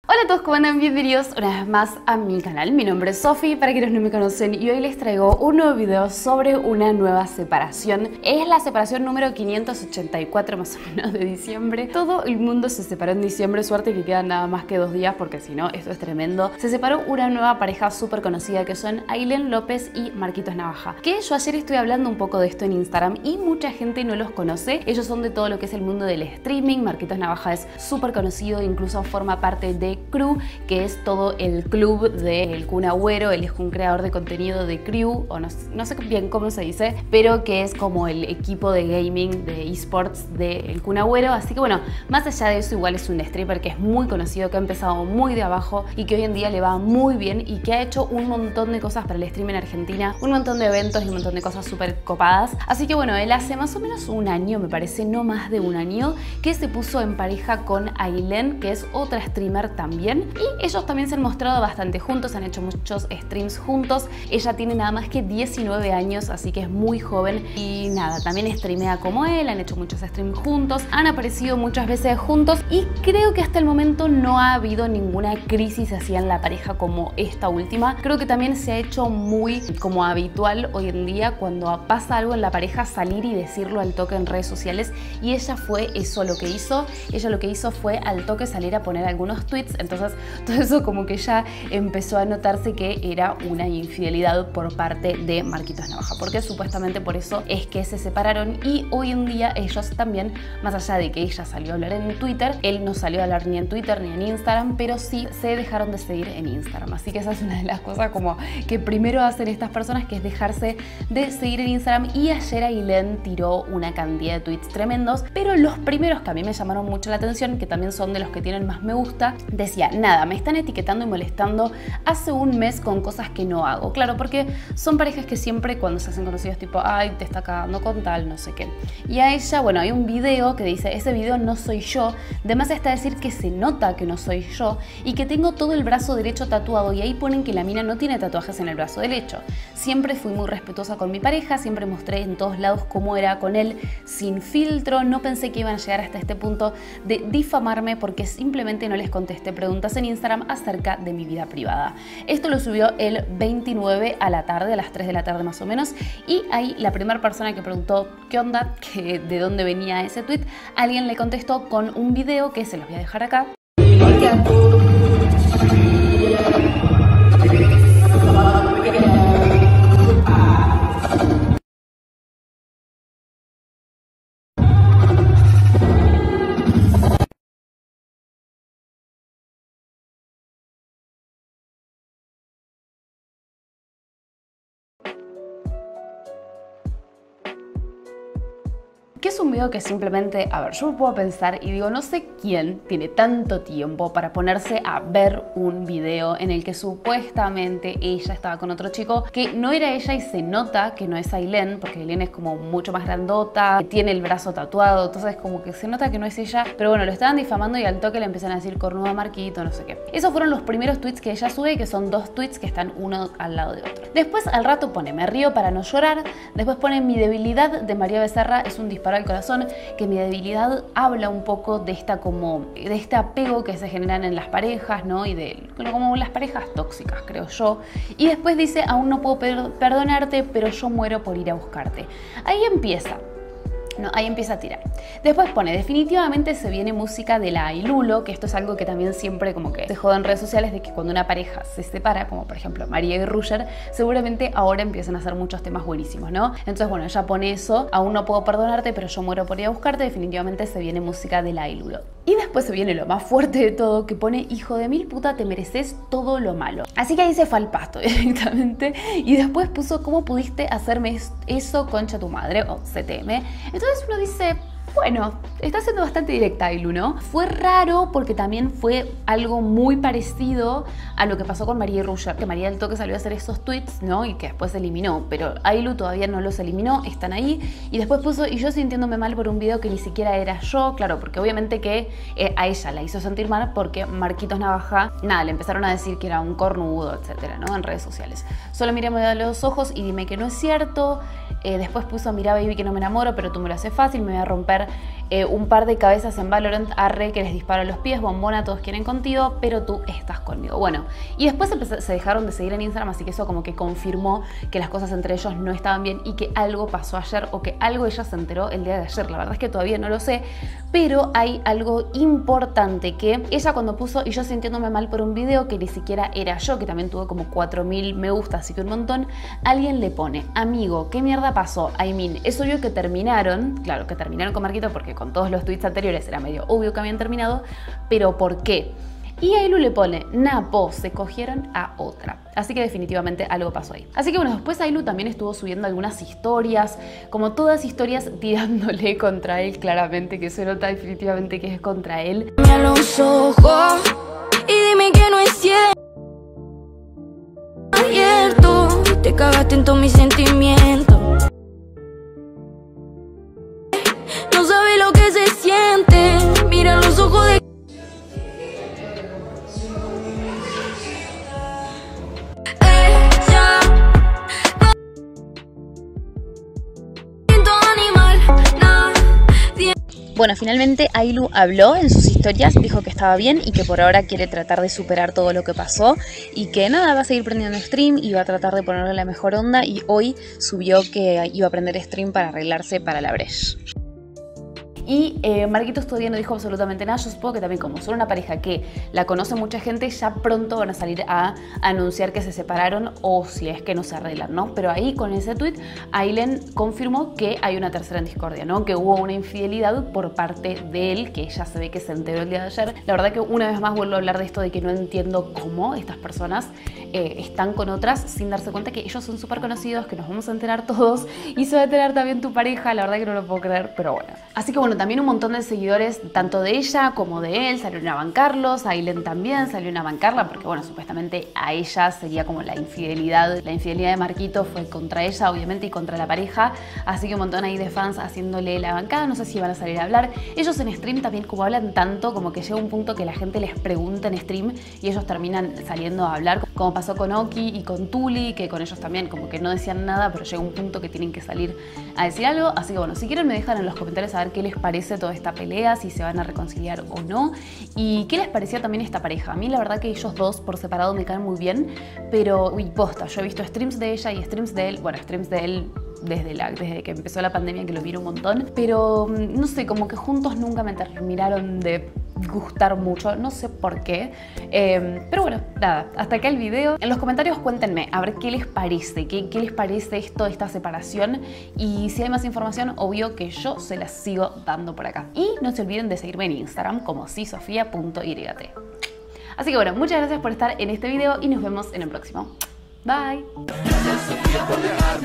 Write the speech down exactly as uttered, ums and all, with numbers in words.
Hola a todos, ¿cómo andan? Bienvenidos una vez más a mi canal. Mi nombre es Sofi, para quienes no me conocen, y hoy les traigo un nuevo video sobre una nueva separación. Es la separación número quinientos ochenta y cuatro más o menos de diciembre. Todo el mundo se separó en diciembre, suerte que quedan nada más que dos días porque si no, esto es tremendo. Se separó una nueva pareja súper conocida que son Ailén López y Marquitos Navaja. Que yo ayer estuve hablando un poco de esto en Instagram y mucha gente no los conoce. Ellos son de todo lo que es el mundo del streaming. Marquitos Navaja es súper conocido, incluso forma parte de Crew, que es todo el club del Kun Agüero. Él es un creador de contenido de Crew, o no, no sé bien cómo se dice, pero que es como el equipo de gaming, de esports del Kun Agüero. Así que bueno, más allá de eso, igual es un streamer que es muy conocido, que ha empezado muy de abajo y que hoy en día le va muy bien y que ha hecho un montón de cosas para el stream en Argentina, un montón de eventos y un montón de cosas súper copadas. Así que bueno, él hace más o menos un año, me parece, no más de un año, que se puso en pareja con Ailén, que es otra streamer también. Y ellos también se han mostrado bastante juntos, han hecho muchos streams juntos. Ella tiene nada más que diecinueve años, así que es muy joven. Y nada, también streamea como él, han hecho muchos streams juntos, han aparecido muchas veces juntos. Y creo que hasta el momento no ha habido ninguna crisis así en la pareja como esta última. Creo que también se ha hecho muy como habitual hoy en día cuando pasa algo en la pareja salir y decirlo al toque en redes sociales. Y ella fue eso lo que hizo. Ella lo que hizo fue al toque salir a poner algunos tweets. Entonces todo eso como que ya empezó a notarse que era una infidelidad por parte de Marquitos Navaja, porque supuestamente por eso es que se separaron. Y hoy en día ellos también, más allá de que ella salió a hablar en Twitter, él no salió a hablar ni en Twitter ni en Instagram, pero sí se dejaron de seguir en Instagram. Así que esa es una de las cosas como que primero hacen estas personas, que es dejarse de seguir en Instagram. Y ayer Ailén tiró una cantidad de tweets tremendos, pero los primeros que a mí me llamaron mucho la atención, que también son de los que tienen más me gusta, decía: nada, me están etiquetando y molestando hace un mes con cosas que no hago. Claro, porque son parejas que siempre cuando se hacen conocidos tipo, ay, te está cagando con tal, no sé qué. Y a ella, bueno, hay un video que dice, ese video no soy yo. Además está decir que se nota que no soy yo y que tengo todo el brazo derecho tatuado, y ahí ponen que la mina no tiene tatuajes en el brazo derecho. Siempre fui muy respetuosa con mi pareja, siempre mostré en todos lados cómo era con él, sin filtro. No pensé que iban a llegar hasta este punto de difamarme porque simplemente no les contesté preguntas en Instagram acerca de mi vida privada. Esto lo subió el veintinueve a la tarde, a las tres de la tarde más o menos, y ahí la primera persona que preguntó qué onda, que de dónde venía ese tweet, alguien le contestó con un video que se los voy a dejar acá. Que es un video que simplemente, a ver, yo me puedo pensar y digo, no sé quién tiene tanto tiempo para ponerse a ver un video en el que supuestamente ella estaba con otro chico que no era ella, y se nota que no es Ailén, porque Ailén es como mucho más grandota, tiene el brazo tatuado, entonces como que se nota que no es ella. Pero bueno, lo estaban difamando y al toque le empiezan a decir cornuda Marquito, no sé qué. Esos fueron los primeros tweets que ella sube, que son dos tweets que están uno al lado de otro. Después al rato pone, me río para no llorar. Después pone, mi debilidad de María Becerra es un disparo al corazón, que mi debilidad habla un poco de esta como de este apego que se generan en las parejas, ¿no? Y de como las parejas tóxicas, creo yo. Y después dice, aún no puedo per perdonarte, pero yo muero por ir a buscarte. Ahí empieza. No, ahí empieza a tirar. Después pone, definitivamente se viene música de la Ailulo, que esto es algo que también siempre como que se joda en redes sociales, de que cuando una pareja se separa, como por ejemplo María y Roger, seguramente ahora empiezan a hacer muchos temas buenísimos, ¿no? Entonces bueno, ella pone eso, aún no puedo perdonarte, pero yo muero por ir a buscarte, definitivamente se viene música de la Ailulo. Y después se viene lo más fuerte de todo, que pone, hijo de mil puta, te mereces todo lo malo. Así que ahí se fue al pasto directamente. Y después puso, ¿cómo pudiste hacerme eso, concha tu madre? O C T M. Entonces uno dice, bueno, está siendo bastante directa Ailu, ¿no? Fue raro porque también fue algo muy parecido a lo que pasó con María y Roger, que María del toque salió a hacer esos tweets, ¿no? Y que después se eliminó, pero Ailu todavía no los eliminó, están ahí. Y después puso, y yo sintiéndome mal por un video que ni siquiera era yo, claro, porque obviamente que eh, a ella la hizo sentir mal porque Marquitos Navaja, nada, le empezaron a decir que era un cornudo, etcétera, ¿no? En redes sociales. Solo mírame a los ojos y dime que no es cierto. Eh, después puso, mira baby que no me enamoro, pero tú me lo haces fácil, me voy a romper eh, un par de cabezas en Valorant, arre que les disparo los pies, bombona, todos quieren contigo, pero tú estás conmigo. Bueno, y después se, se dejaron de seguir en Instagram, así que eso como que confirmó que las cosas entre ellos no estaban bien y que algo pasó ayer o que algo ella se enteró el día de ayer. La verdad es que todavía no lo sé, pero hay algo importante que ella cuando puso y yo sintiéndome mal por un video que ni siquiera era yo, que también tuvo como cuatro mil me gusta, así que un montón, alguien le pone: amigo, ¿qué mierda pasó? I mean, es obvio que terminaron, claro que terminaron con Marquito porque con todos los tweets anteriores era medio obvio que habían terminado, pero ¿por qué? Y Ailu le pone: Napo, se cogieron a otra. Así que definitivamente algo pasó ahí. Así que bueno, después Ailu también estuvo subiendo algunas historias, como todas historias tirándole contra él, claramente, que se nota definitivamente que es contra él. Mira los ojos y dime que no es cierto. Te cagaste en todos mis sentimientos. No sabes lo que se siente. Mira los ojos de... Bueno, finalmente Ailu habló en sus historias, dijo que estaba bien y que por ahora quiere tratar de superar todo lo que pasó y que nada, va a seguir prendiendo stream y va a tratar de ponerle la mejor onda, y hoy subió que iba a prender stream para arreglarse para la Breche. Y eh, Marquitos todavía no dijo absolutamente nada. Yo supongo que también, como son una pareja que la conoce mucha gente, ya pronto van a salir a anunciar que se separaron o si es que no se arreglan, ¿no? Pero ahí con ese tweet, Ailen confirmó que hay una tercera en discordia, ¿no? Que hubo una infidelidad por parte de él, que ella se ve que se enteró el día de ayer. La verdad que una vez más vuelvo a hablar de esto de que no entiendo cómo estas personas eh, están con otras sin darse cuenta que ellos son súper conocidos, que nos vamos a enterar todos y se va a enterar también tu pareja. La verdad que no lo puedo creer, pero bueno. Así que bueno, también un montón de seguidores, tanto de ella como de él, salieron a bancarlos. Ailen también salió a bancarla porque, bueno, supuestamente a ella sería como la infidelidad. La infidelidad de Marquito fue contra ella, obviamente, y contra la pareja. Así que un montón ahí de fans haciéndole la bancada. No sé si van a salir a hablar. Ellos en stream también, como hablan tanto, como que llega un punto que la gente les pregunta en stream y ellos terminan saliendo a hablar, como pasó con Oki y con Tuli, que con ellos también como que no decían nada, pero llega un punto que tienen que salir a decir algo. Así que bueno, si quieren me dejan en los comentarios a ver qué les parece toda esta pelea, si se van a reconciliar o no, y qué les parecía también esta pareja. A mí la verdad que ellos dos por separado me caen muy bien, pero uy, posta, yo he visto streams de ella y streams de él, bueno, streams de él desde, la, desde que empezó la pandemia, que lo miro un montón, pero no sé, como que juntos nunca me terminaron de gustar mucho, no sé por qué, eh, pero bueno, nada, hasta acá el video. En los comentarios cuéntenme a ver qué les parece, qué, qué les parece esto, esta separación, y si hay más información, obvio que yo se las sigo dando por acá. Y no se olviden de seguirme en Instagram como sisofia punto y t. Así que bueno, muchas gracias por estar en este video y nos vemos en el próximo. Bye.